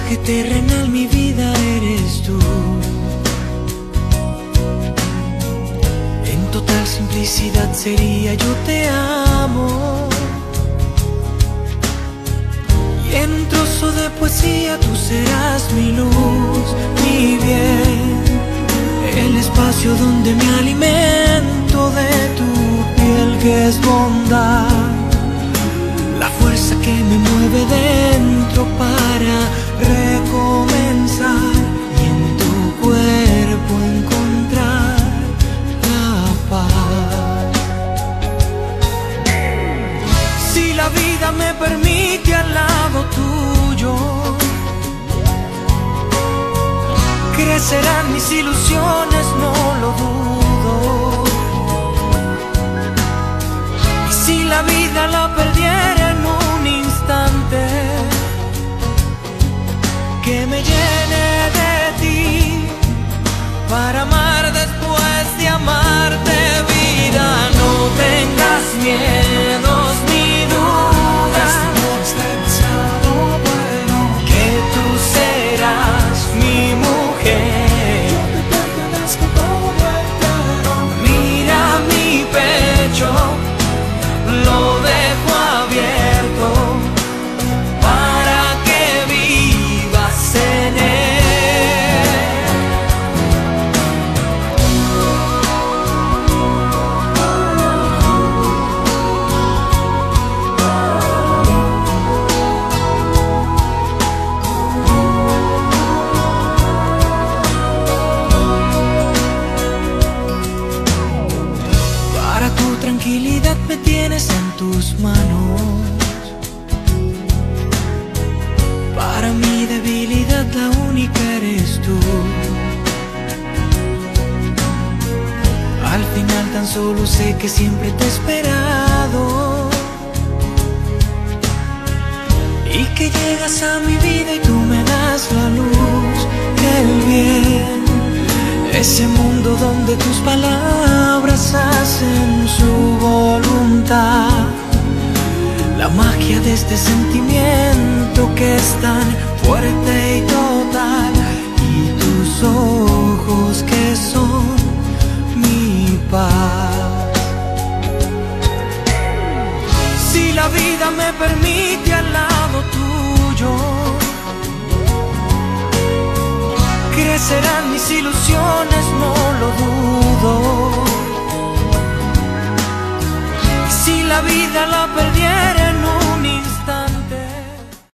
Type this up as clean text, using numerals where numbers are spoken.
que terrenal mi vida eres tú. En total simplicidad sería yo te amo. Y en un trozo de poesía tú serás mi luz, mi bien. El espacio donde me alimento de tu piel que es bondad. La fuerza que me mueve dentro para recomenzar y en tu cuerpo encontrar la paz. Si la vida me permite al lado tuyo, crecerán mis ilusiones, no lo dudo. Y si la vida la perdiera en un instante, que me llene de ti para amar después de amarte, vida. No tengas miedos ni dudas, que tú serás mi mujer. Mira mi pecho, lo dejo abierto para que vivas en él. Para tu tranquilidad me tienes en tus manos. Para mi debilidad la única eres tú. Al final tan solo sé que siempre te he esperado y que llegas a mi vida y tú me das la luz, el bien. Ese mundo donde tus palabras hacen su voluntad. La magia de este sentimiento que es tan fuerte y total. Y tus ojos que son mi paz. Si la vida me permite al lado tuyo, crecerán mis ilusiones, no lo dudo. Y si la vida la perdiera